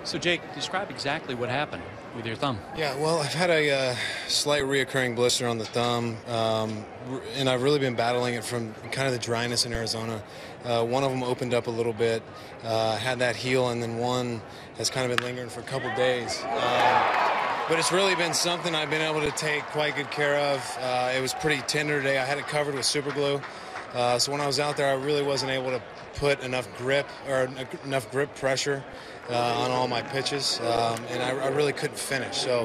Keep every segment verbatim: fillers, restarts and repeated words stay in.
So, Jake, describe exactly what happened with your thumb. Yeah, well, I've had a uh, slight reoccurring blister on the thumb, um, and I've really been battling it from kind of the dryness in Arizona. Uh, one of them opened up a little bit, uh, had that heal, and then one has kind of been lingering for a couple days. Um, but it's really been something I've been able to take quite good care of. Uh, it was pretty tender today. I had it covered with super glue. Uh, so when I was out there, I really wasn't able to put enough grip or enough grip pressure uh, on all my pitches, um, and I, I really couldn't finish. So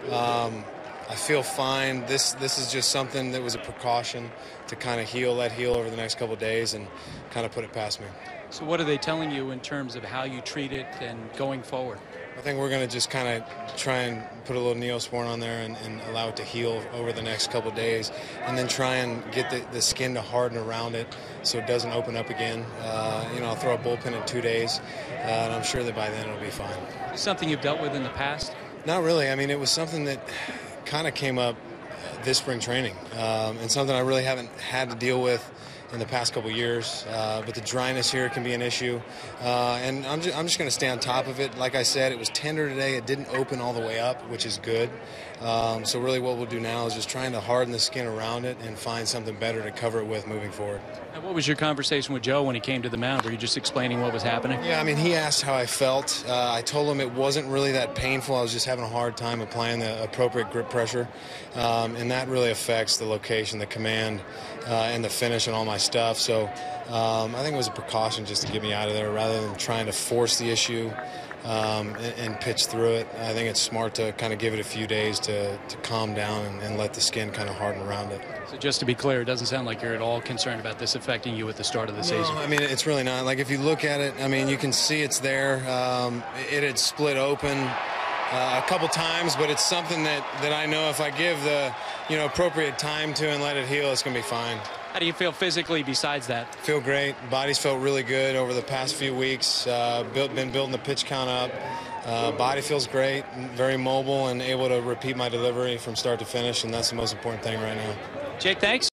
um, I feel fine. This this is just something that was a precaution to kind of heal that heel over the next couple of days and kind of put it past me. So what are they telling you in terms of how you treat it and going forward? I think we're going to just kind of try and put a little Neosporin on there and, and allow it to heal over the next couple of days, and then try and get the, the skin to harden around it so it doesn't open up again. Uh, you know, I'll throw a bullpen in two days, uh, and I'm sure that by then it'll be fine. Something you've dealt with in the past? Not really. I mean, it was something that kind of came up this spring training, um, and something I really haven't had to deal with in the past couple years, uh, but the dryness here can be an issue, uh, and I'm just, I'm just going to stay on top of it. Like I said, it was tender today. It didn't open all the way up, which is good. Um, so really what we'll do now is just trying to harden the skin around it and find something better to cover it with moving forward. And what was your conversation with Joe when he came to the mound? Were you just explaining what was happening? Yeah, I mean, he asked how I felt. Uh, I told him it wasn't really that painful. I was just having a hard time applying the appropriate grip pressure, um, and that really affects the location, the command, uh, and the finish and all my stuff. So um, I think it was a precaution just to get me out of there rather than trying to force the issue um, and, and pitch through it. I think it's smart to kind of give it a few days to, to calm down and, and let the skin kind of harden around it. So just to be clear, it doesn't sound like you're at all concerned about this affecting you at the start of the No, season. I mean, it's really not. Like, if you look at it, I mean, you can see it's there. Um, it had split open uh, a couple times, but it's something that, that I know if I give the, you know, appropriate time to and let it heal, it's going to be fine. How do you feel physically besides that? Feel great. Body's felt really good over the past few weeks. Uh, built, been building the pitch count up. Uh, body feels great, very mobile, and able to repeat my delivery from start to finish, and that's the most important thing right now. Jake, thanks.